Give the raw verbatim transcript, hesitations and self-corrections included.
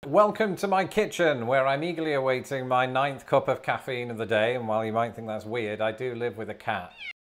Welcome to my kitchen, where I'm eagerly awaiting my ninth cup of caffeine of the day, and while you might think that's weird, I do live with a cat.